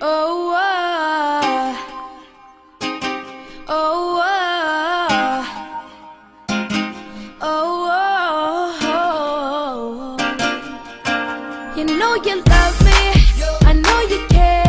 Oh, oh, oh, oh. You know you love me, I know you care.